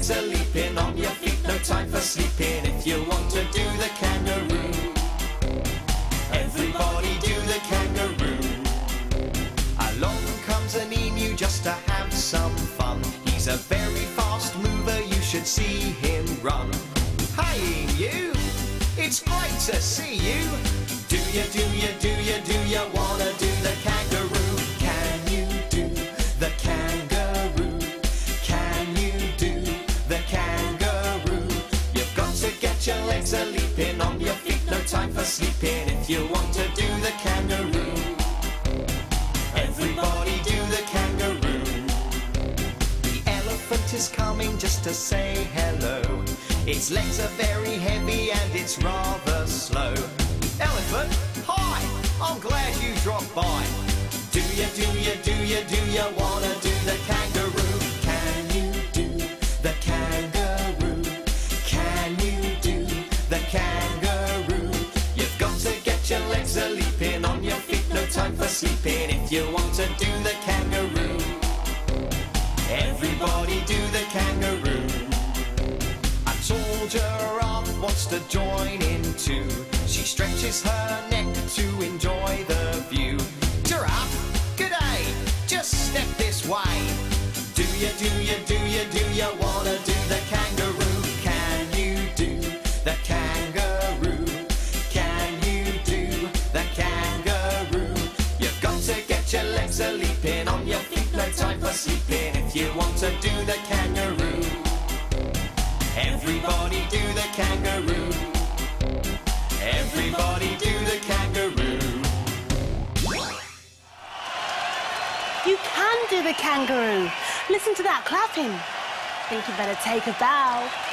legs are leaping, on your feet, no time for sleeping. If you want to do the kangaroo, everybody do the kangaroo. Along comes an emu just to have some fun. He's a very fast mover, you should see him run. Hi emu, it's great to see you. Do you wanna do the kangaroo? Can you do the kangaroo? Can you do the kangaroo? You've got to get your legs a leaping, on your feet, no time for sleeping. If you want to do the kangaroo, everybody do the kangaroo. The elephant is coming just to say hello. Its legs are very heavy and it's rather slow. Elephant, hi, I'm glad you dropped by. Do you wanna do the kangaroo? Can you do the kangaroo? Can you do the kangaroo? You've got to get your legs a leaping, on your feet, no time for sleeping. If you want to do the kangaroo, everybody do the kangaroo. A tall giraffe wants to join in too. She stretches her neck to enjoy the view. Giraffe, g'day, just step this way. Do you wanna do the kangaroo? Can you do the kangaroo? Can you do the kangaroo? You've got to get your legs a leaping, on your feet, no time for sleeping. If you want to do the kangaroo, everybody do the kangaroo. Everybody do the kangaroo. You can do the kangaroo. Listen to that clapping. Think you better take a bow.